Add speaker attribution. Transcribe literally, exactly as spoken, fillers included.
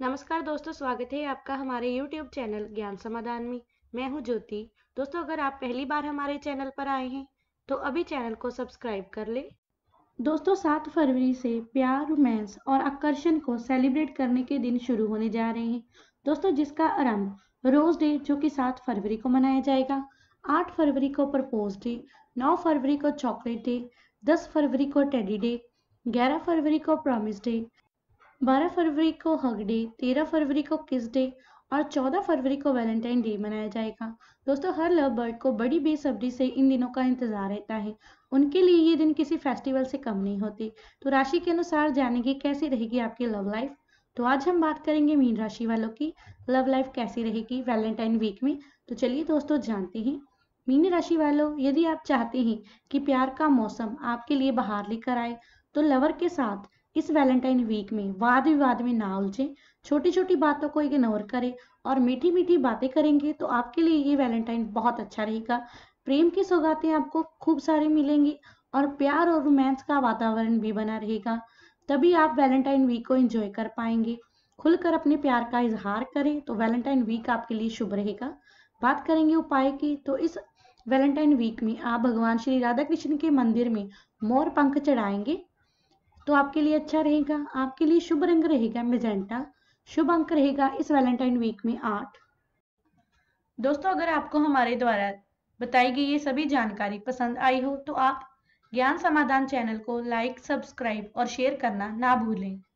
Speaker 1: नमस्कार दोस्तों, स्वागत है आपका हमारे यूट्यूब चैनल ज्ञान समाधान में। मैं हूं ज्योति। दोस्तों, अगर आप पहली बार हमारे चैनल पर आए हैं तो अभी चैनल को सब्सक्राइब कर लें। दोस्तों, सात फरवरी से प्यार, रोमांस और आकर्षण को सेलिब्रेट करने के दिन शुरू होने जा रहे हैं। दोस्तों, जिसका आरंभ रोज डे जो कि सात फरवरी को मनाया जाएगा, आठ फरवरी को प्रपोज डे, नौ फरवरी को चॉकलेट डे, दस फरवरी को टेडी डे, ग्यारह फरवरी को प्रॉमिस डे, बारह फरवरी को हग डे, तेरह फरवरी को किस डे और चौदह फरवरी को वैलेंटाइन डे मनाया जाएगा। दोस्तों, हर लव बर्ड को बड़ी बेसब्री से इन दिनों का इंतजार रहता है। उनके लिए ये दिन किसी फेस्टिवल से कम नहीं होते। तो राशि के अनुसार जानेंगे कैसी रहेगी आपकी लव लाइफ। तो आज हम बात करेंगे मीन राशि वालों की लव लाइफ कैसी रहेगी वैलेंटाइन वीक में। तो चलिए दोस्तों, जानते हैं। मीन राशि वालों, यदि आप चाहते हैं कि प्यार का मौसम आपके लिए बाहर लेकर आए तो लवर के साथ इस वैलेंटाइन वीक में वाद विवाद में ना उलझे, छोटी छोटी बातों को इग्नोर करें और मीठी मीठी बातें करेंगे तो आपके लिए ये वैलेंटाइन बहुत अच्छा रहेगा। प्रेम की सौगातें आपको खूब सारी मिलेंगी और प्यार और रोमांस का वातावरण भी बना रहेगा। तभी आप वैलेंटाइन वीक को एंजॉय कर पाएंगे। खुलकर अपने प्यार का इजहार करें तो वैलेंटाइन वीक आपके लिए शुभ रहेगा। बात करेंगे उपाय की, तो इस वैलेंटाइन वीक में आप भगवान श्री राधा कृष्ण के मंदिर में मोर पंख चढ़ाएंगे तो आपके लिए अच्छा रहेगा। आपके लिए शुभ रंग रहेगा मैजेंटा। शुभ अंक रहेगा इस वैलेंटाइन वीक में आठ। दोस्तों, अगर आपको हमारे द्वारा बताई गई ये सभी जानकारी पसंद आई हो तो आप ज्ञान समाधान चैनल को लाइक, सब्सक्राइब और शेयर करना ना भूलें।